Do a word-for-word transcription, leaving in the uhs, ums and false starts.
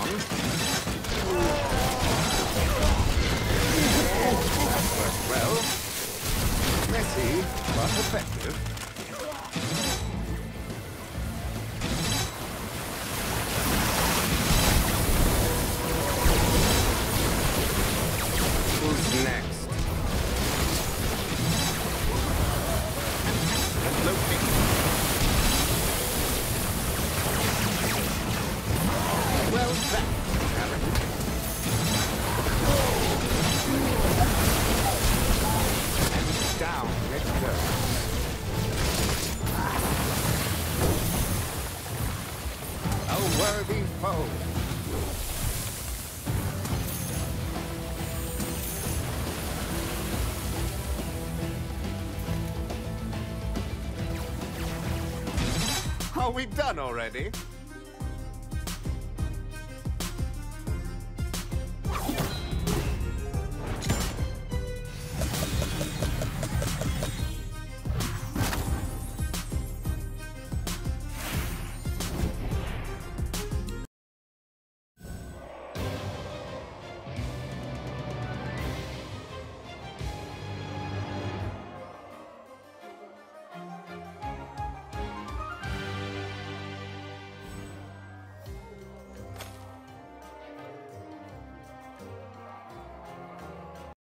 on. That worked well. Messy, but effective. Who's next? Loki. Well, that happened. And down it goes. A worthy foe. Are we done already?